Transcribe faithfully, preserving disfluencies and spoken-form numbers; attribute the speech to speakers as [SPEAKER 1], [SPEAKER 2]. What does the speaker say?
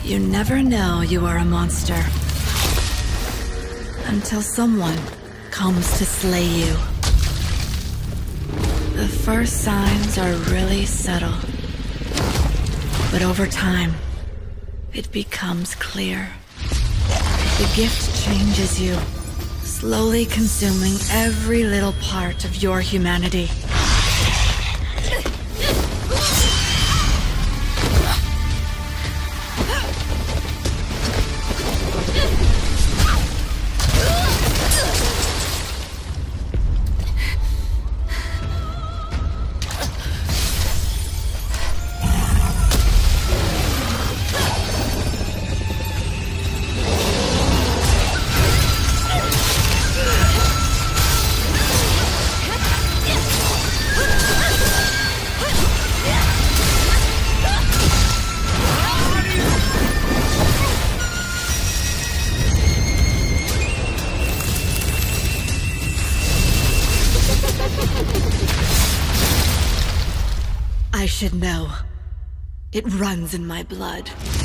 [SPEAKER 1] You never know you are a monster until someone comes to slay you. The first signs are really subtle, but over time, it becomes clear. The gift changes you, slowly consuming every little part of your humanity. I should know. It runs in my blood.